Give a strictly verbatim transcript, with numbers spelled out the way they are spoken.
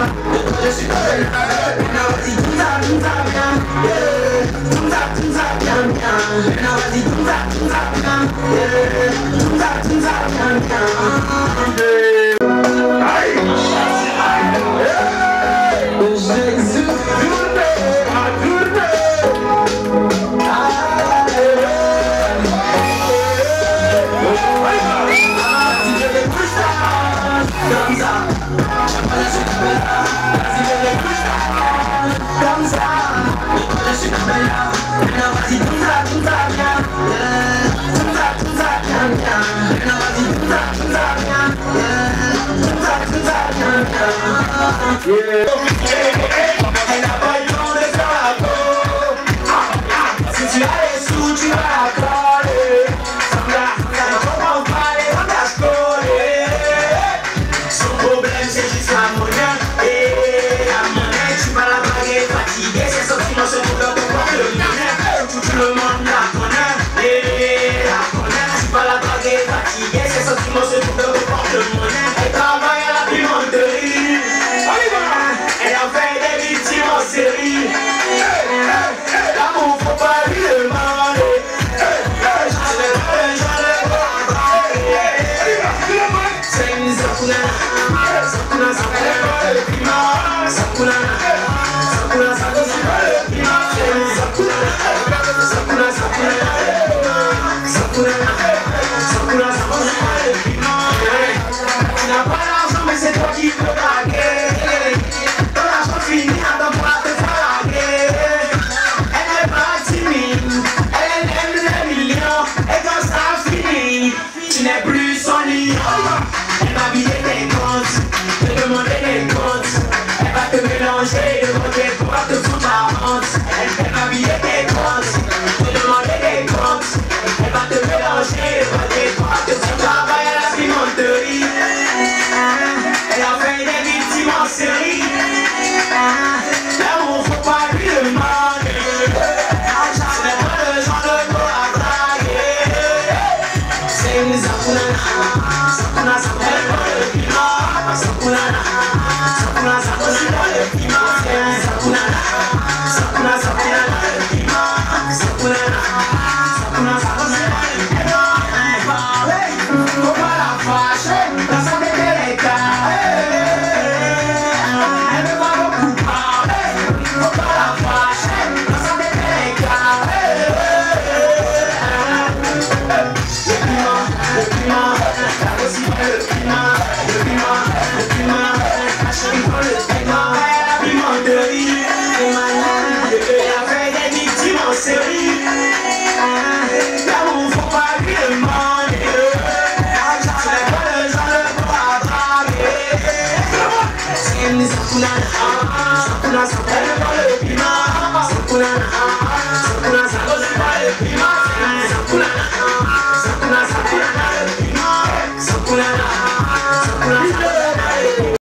je suis pas belle. Maintenant vas-y, tout ça, tout ça bien. Tout ça, tout ça bien, bien. Maintenant vas-y, tout ça, tout ça bien. Tout ça, tout ça bien, bien. Aïe! Jésus, comme ça, comme ça, je suis pas belle là. Maintenant vas-y, tout ça, tout ça bien. Tout ça, tout ça bien, bien. Maintenant vas-y, tout ça, tout ça bien. Tout ça, tout ça bien, bien. Elle n'a pas le temps de faire la peau. Si tu as les sous, tu vas la coller. Sans la, elle comprend pas les langages collés. Son problème c'est juste la monnaie. Et la monnaie tu vas la draguer fatiguée. Ses sentiments se trouvent dans ton porte-monnaie. Tout le monde la connaît. Et la connaît. Tu vas la draguer fatiguée. Ses sentiments se trouvent dans ton porte-monnaie. Elle travaille à la pimenterie. Elle a fait des victimes en série. L'amour faut pas lui demander. J'en ai pas, j'en ai pas. C'est une Sakuna. Sakuna, Sakuna, le piment. Sakuna, Sakuna, Sakuna, le piment. Sakuna, Sakuna, Sakuna, Sakuna, Sakuna, Sakuna, le piment. Tu n'as pas l'argent, mais c'est toi qui peux draguer. Ton argent finit à ton bras te draguer. Elle n'est pas timide, elle aime les millions. Et quand ça finit, tu n'es plus son lion. Elle va vider tes comptes, te demander des comptes. Elle va te mélanger, demander pourquoi te foutre la honte. Elle va vider tes comptes, te demander des comptes. Elle va te mélanger, demander pourquoi te foutre la honte. À la pimenterie, elle a fait des victimes en série. L'amour faut pas lui demander. Ce n'est pas le genre de go à draguer. C'est une Sakuna, Sakuna, Sakuna, le piment. Sakuna, Sakuna, Sakuna, le piment. Sakuna, Sakuna, Sakuna, le piment. Sakuna, Sakuna, Sakuna, le piment. Faut pas la fâcher, dans sa tête elle est carrée. Elle veut pas beaucoup parler. Faut pas la fâcher, dans sa tête elle est carrée. Le piment, le piment, la aussi le piment, le piment, le piment, la chérie prend le piment, la pimenterie, elle a fait des victimes en série. L'amour faut pas lui demander. Ce n'est pas le genre de go à draguer. C'est une Sakuna, Sakuna, Sakuna, le piment. Sakuna, Sakuna, Sakuna, le piment.